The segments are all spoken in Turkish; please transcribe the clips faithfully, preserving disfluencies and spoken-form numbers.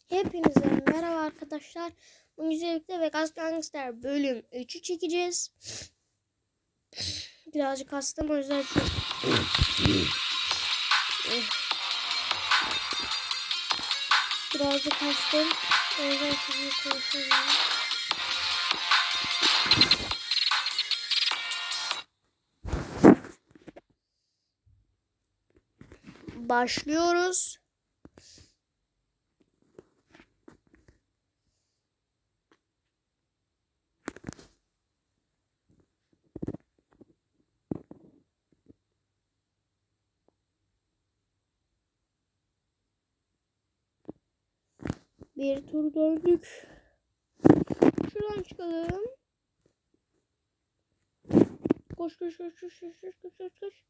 Hepinize merhaba arkadaşlar. Bugün birlikte Vegas Gangster bölüm üçü çekeceğiz. Birazcık hastayım o yüzden çok... Birazcık hastayım. O yüzden çok iyi konuşuyorum. Başlıyoruz. Bir tur döndük. Şuradan çıkalım. Koş koş koş koş koş koş koş koş koş.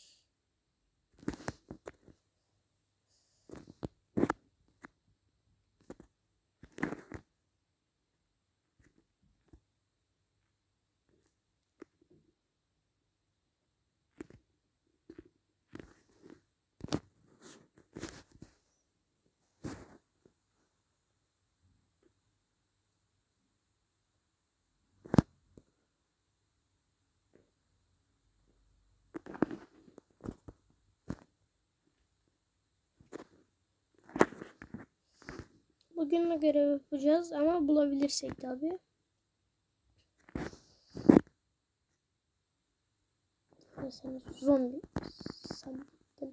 Bugün de görev yapacağız ama bulabilirsek tabii. Mesela zombi sandım.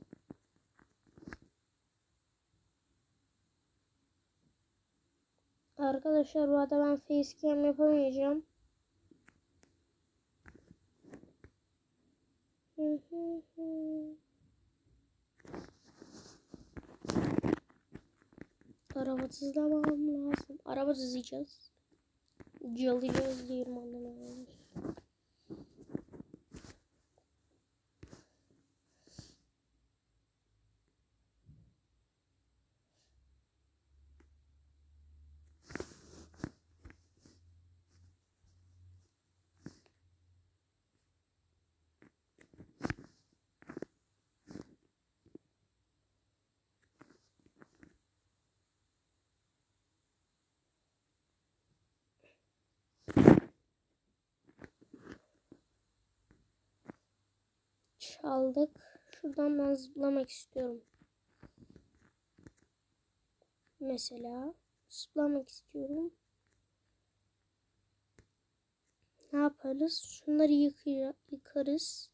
Arkadaşlar bu arada ben facecam yapamayacağım. Hı hı hı. Araba hızlamam lazım. Araba hızlayacağız. Yalayacağız diyelim anlamına. Çaldık. Şuradan ben zıplamak istiyorum. Mesela zıplamak istiyorum. Ne yaparız? Şunları yıkaya, yıkarız.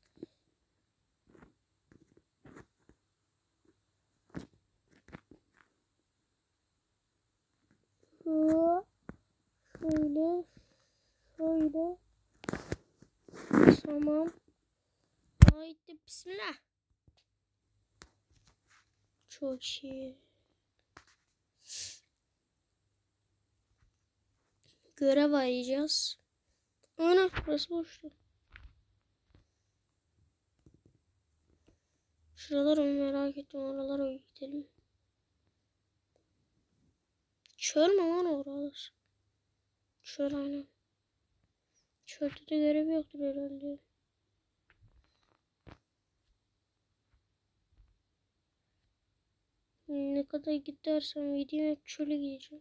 Şöyle. Şöyle. Tamam. Haydi bismillah. Çok iyi. Görev arayacağız. Ana burası boştu. Şuraları merak ettim. Oralara gidelim. Çöl mü lan oralar? Çöl aynen. Çölde de görev yoktur herhalde. Ne kadar gidersem gideyim hep çöle gideceğim.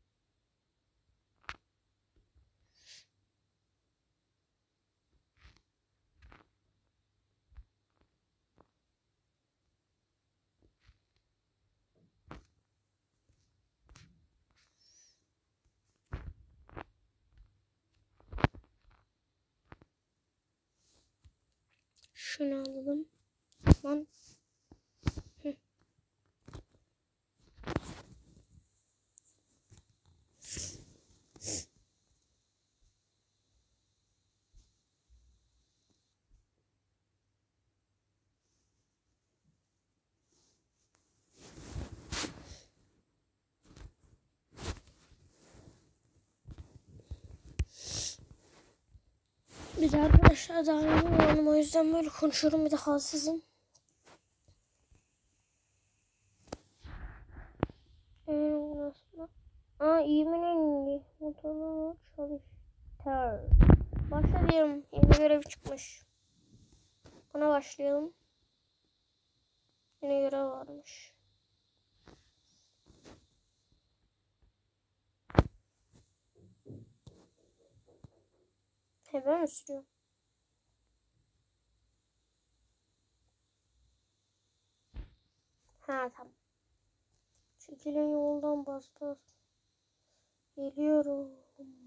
Şunu alalım. Lan. Hı. Bir de arkadaşlar daha yeni uyandım, o yüzden böyle konuşuyorum, bir de halsizim. Ee, Aa iyi mi rengi? Motoru çalıştır. Başla diyorum. Yeni görev çıkmış. Ona başlayalım. Yine görev varmış. He böyle mi sürüyor? Ha tamam. Çekilin yoldan bas bas. Geliyorum.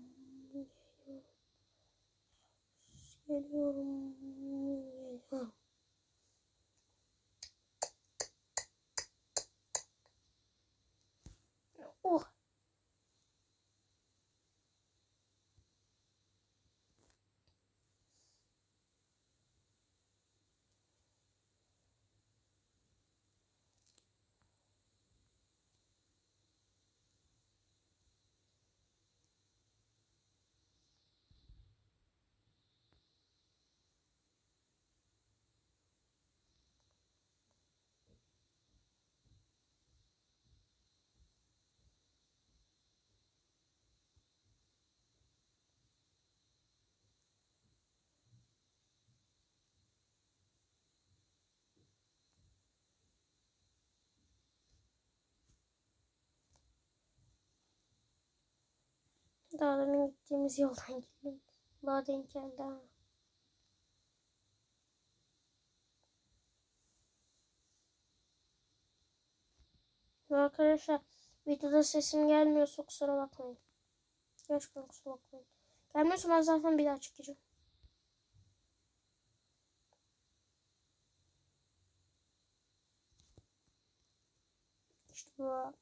Geliyorum. Geliyorum. Oh. Daha demin gittiğimiz yoldan gidelim. Daha denk geldi ha. Arkadaşlar videoda sesim gelmiyorsa kusura bakmayın. Gerçekten kusura bakmayın. Gelmiyorsa ben zaten bir daha çıkacağım. İşte bu.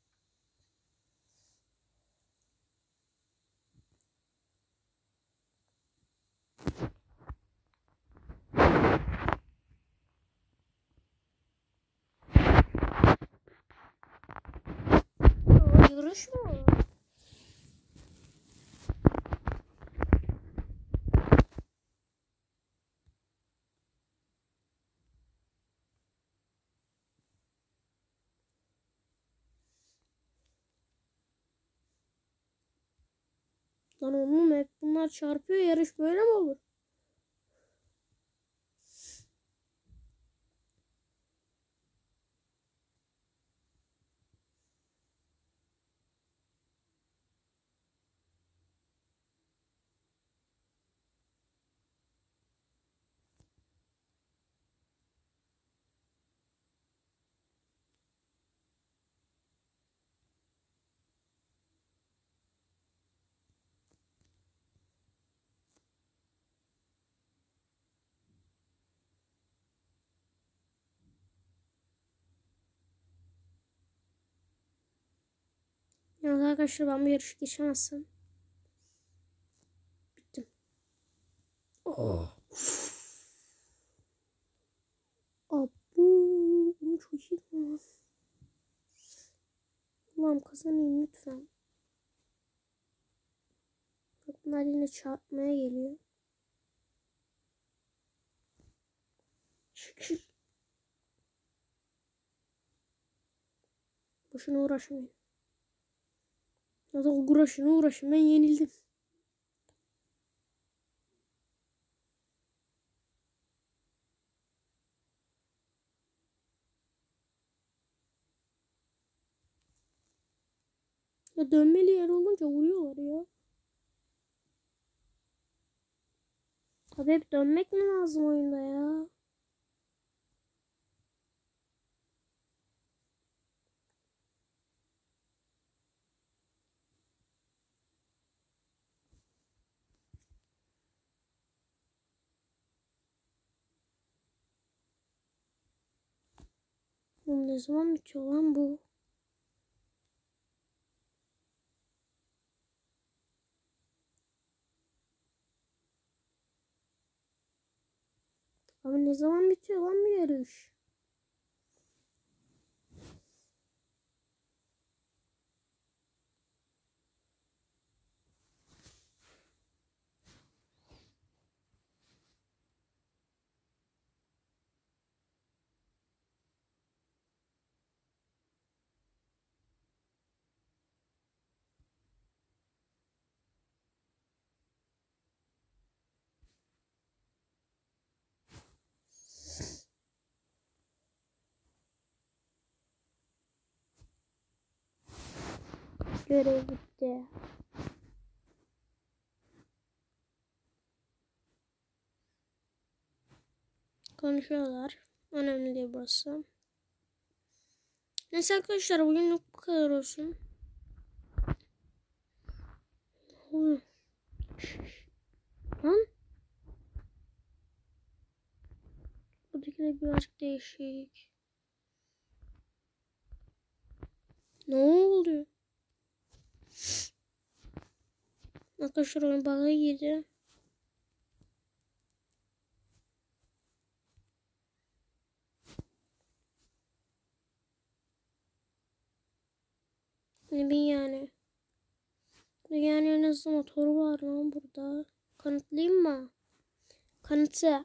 Yürüyüş mü? Lan oğlum hep bunlar çarpıyor. Yarış böyle mi olur? Ya arkadaşlar ben bu yarışı geçemezsem bittim. Oh. Abu, bunu çok iyi lan. Ulan kazanayım lütfen. Bak bunlar yine çarpmaya geliyor. Şükür. Boşuna uğraşmayın. Ya da uğraşın uğraşın ben yenildim. Ya dönmeli yer olunca vuruyorlar ya. Tabii hep dönmek mi lazım oyunda ya? Oğlum ne zaman bitiyor lan bu? Abi ne zaman bitiyor lan bu yarış? Görev bitti. konuşuyorlar. Önemli değil burası. Neyse arkadaşlar bugünlük bu kadar olsun. Lan. Buradaki de birazcık değişik. Ne oldu? Arkadaşlar oyun bug'a girdi. Ne bileyim yani. Yani en azından motoru var lan burada. Kanıtlayayım mı? Kanıtı.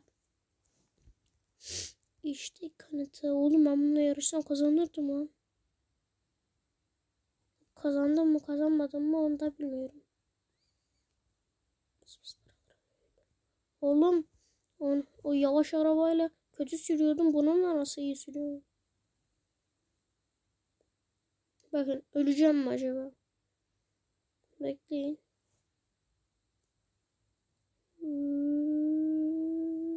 İşte kanıtı. Oğlum ben bununla yarışsam kazanırdım lan. Kazandım mı kazanmadım mı onu da bilmiyorum. Oğlum o, o yavaş arabayla kötü sürüyordum. Bununla nasıl iyi sürüyorum? Bakın öleceğim mi acaba? Bekleyin. Hmm.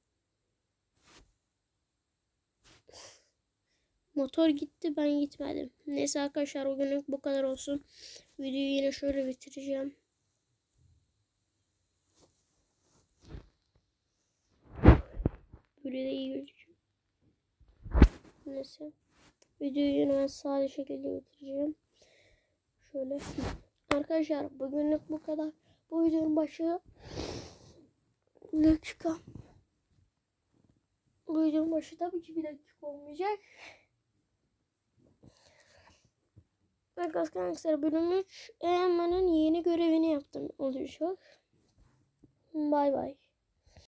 Motor gitti ben gitmedim. Neyse arkadaşlar o günlük bu kadar olsun. Videoyu yine şöyle bitireceğim. Böyle de iyi gözüküyor. Neyse. Videoyu yine ben sade şekilde bitireceğim. Şöyle. Arkadaşlar bugünlük bu kadar. Bu videonun başı dakika. Bu videonun başı tabii ki bir dakika olmayacak. Arkadaşlar bölüm üç Eğlenmenin yeni görevini yaptım olacak. Bay bay.